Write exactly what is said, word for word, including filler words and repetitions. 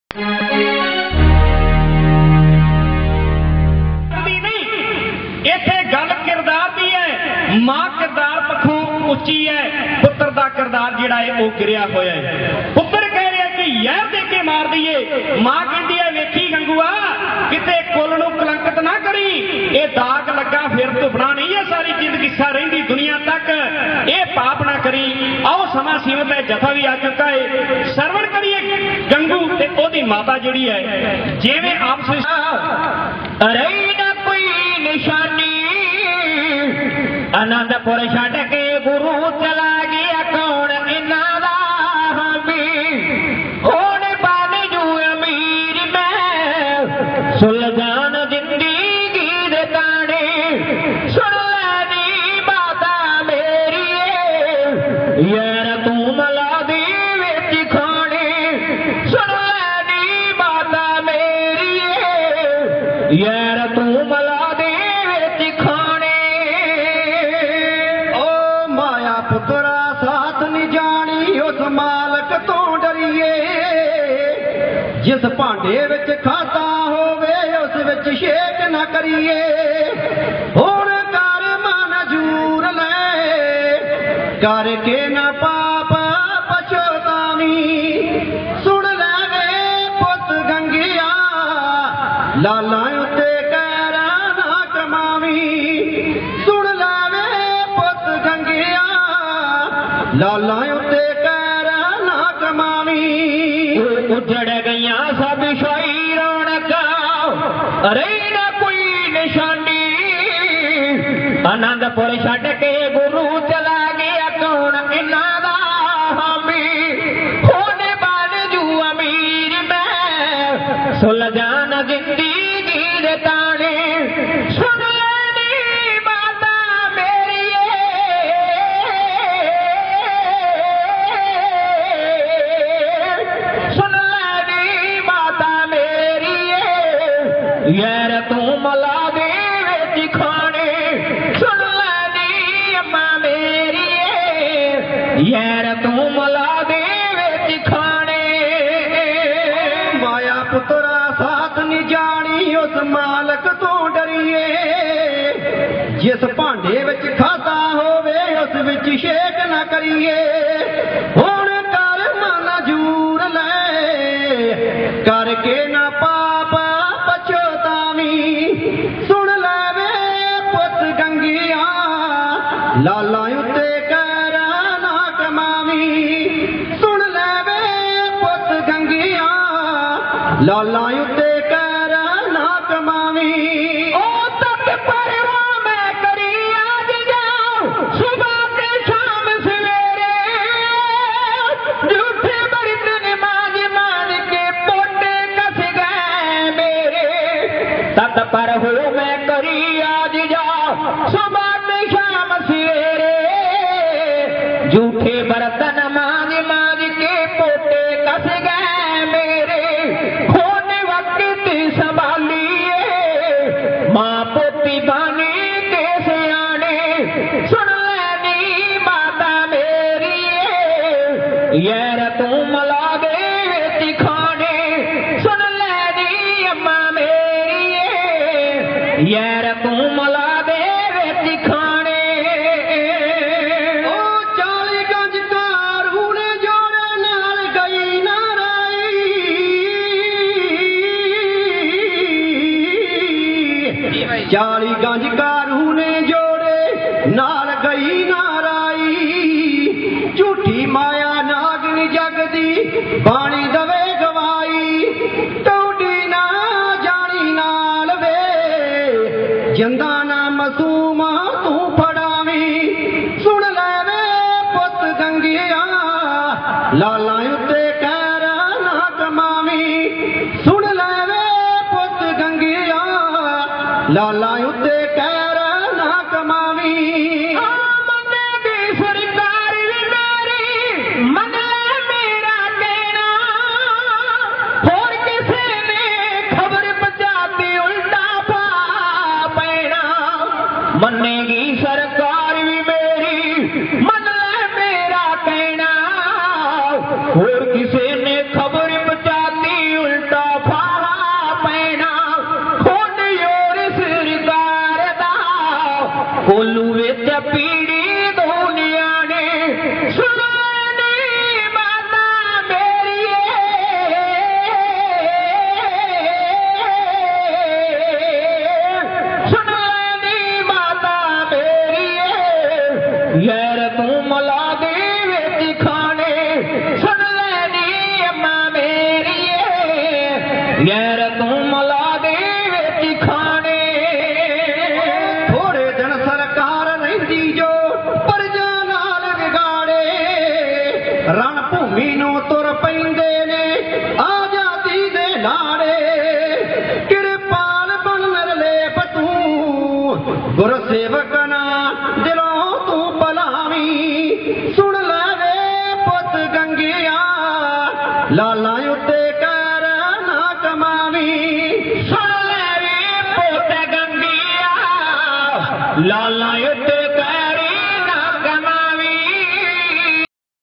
इत्थे गल किरदार दी है। मां किरदार पक्षों उच्ची है, पुत्र दा किरदार जिहड़ा है वो गिरिया होया है। पुत्र कह रहा कि यह दे के मार दईए, मां कहती है वेखी गंगूआ किते कुल नूं कलंकित ना करी, ये दाग लगा फिर धुपना नहीं है सारी जिंदगी सा रहिंदी दुनिया तक, ये पाप ना करी। आओ समा सीमत है, जथा भी आ चुका है, सरवण करिए गंगू ते ओदी माता जिहड़ी है जिवें आपस रही ना कोई निशानी, आनंदपुर छड्ड के गुरु चला गया कौन इन्हां दा हामी, हुण बन जू अमीर मैं सुलझान जिंदगी दे ताणे, सुन लैनी माता मेरी यार तू मला दी विच खाने, सुन लैनी माता मेरी यार तू मला दे विच खाने। ओ माया पुत्रा साथ नहीं जानी, उस मालक तो डरिए, जिस भांडे विच खाता होवे उस विच शेक ना करिए। हुण कर मन जूर ले करके ना पाप पछतावी, सुन ले वे पुत गंगिया लाला उत्ते कैरा ना कमावी, सुन ले वे पुत गंगिया लाला उत्ते कैरा ना कमावी। उजड़ गईया सब शाही रौनका, रही ना कोई निशानी, आनंदपुर छड्ड के गुरु चला गया कौन इन्हां दा हामी, हुण बन जू अमीर मैं सुलझान जिंदगी दे ताणे, सुन लैनी माता मेरी सुन लैनी माता मेरी यार तू मला दे विच खाने, सुन लैनी अम्मा मेरी यार तू मला दे विच खाने। माया पुत्रा साथ नहीं जानी, उस मालक तो डरिए, जिस भांडे विच खाता होवे उस विच शेक ना करिए। हुण कर मन जूर ले करके ना पाप पछतावी, सुन ले वे पुत गंगिया लाला उत्ते कैरा ना कमावी, सुन ले वे पुत गंगिया लाला उत्ते कैरा ना कमावी। ओ तब परवा मैं करी आज जाऊं सुबह के शाम सवेरे, झूठे बर्तन मांझ मांझ के पोटे कस गए मेरे, तब पर हो मैं करी आज जाऊं सुबह के शाम सवेरे, झूठे बर्तन मांझ मांझ के पोटे कस गए मेरे, होने वक्त संभालिए मां पोती बानी के सियाने, सुन लैनी माता मेरी यार तू मला दे विच खाने, सुन लैनी अम्मा मेरी यार तू मला दे विच खाने। ओ चाली गंज कारू ने जोड़े नाल गई नाराई, चाली गंज कारू ने जोड़े नाल गई नाराई, झूठी माया नागनी जगदी बाणी दवे गवाई, टोडी ना जानी नाल वे जिंदा ना मसूमा तू फड़ावी, सुन ले वे पुत गंगिया लाला उत्ते कैरा ना कमावी, सुन ले वे पुत गंगिया लाला उत्ते कैरा ना कमावी। मन्ने दी सरकार वी मेरी मन ले मेरा कहना, होर किसे ने खबर पहुंचाती उल्टा पा पैना, मन्नेगी सरकार भी मेरी मन ले मेरा कहना, होर किसे ने खबर पहुंचाती उल्टा तो फाहा पैना खोनी और सरकार दा कोलू विच पीड़ी दुनिया ने सुनानी माता मेरी सुनानी माता मेरी यार तू मला दे विच खाने सुन लेनी अम्मा मेरी यार तू मला दे विच खाने थोड़े दिन सरकार रहिंदी जो प्रजा नाल विगाड़े रण भूमि नूं तुर पैंदे ने आजादी दे लाड़े किरपाल बन नरलेप तू गुरसेवक ना दिलों तू भलावी सुन ले पुत गंगिया लाला उत्ते कर ना कमावी सुन ले रे पुत गंगिया लाला युद्ध